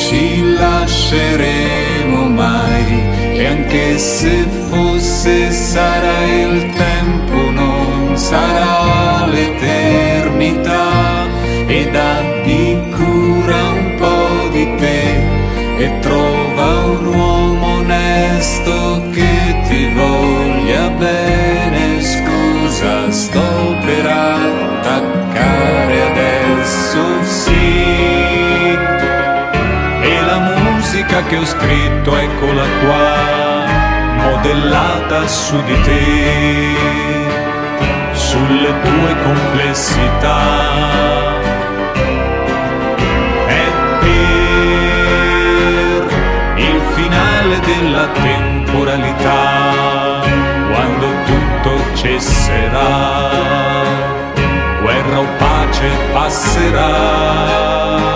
ci lasceremo mai, e anche se fosse sarà il tempo, non sarà l'eternità. Ed abbi cura un po' di te e trova un uomo onesto che ti voglia bene. Scusa, sto per attaccare adesso, sì. E la musica che ho scritto, eccola qua, modellata su di te, sulle tue complessità. Della temporalità, quando tutto cesserà, guerra o pace passerà.